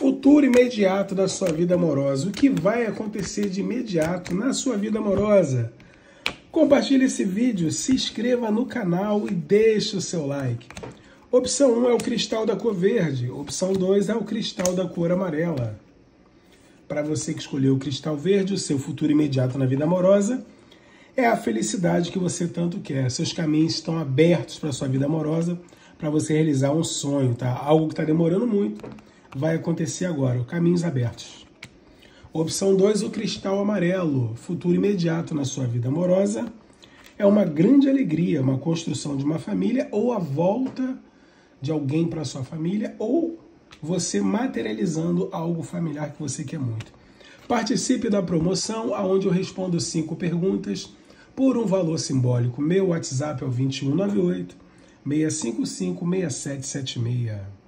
Futuro imediato da sua vida amorosa. O que vai acontecer de imediato na sua vida amorosa? Compartilhe esse vídeo, se inscreva no canal e deixe o seu like. Opção 1 é o cristal da cor verde. Opção 2 é o cristal da cor amarela. Para você que escolheu o cristal verde, o seu futuro imediato na vida amorosa é a felicidade que você tanto quer. Seus caminhos estão abertos para a sua vida amorosa, para você realizar um sonho, tá? Algo que está demorando muito vai acontecer agora, caminhos abertos. Opção 2, o cristal amarelo. Futuro imediato na sua vida amorosa é uma grande alegria, uma construção de uma família ou a volta de alguém para a sua família ou você materializando algo familiar que você quer muito. Participe da promoção, onde eu respondo 5 perguntas por um valor simbólico. Meu WhatsApp é o 2198 655 6776.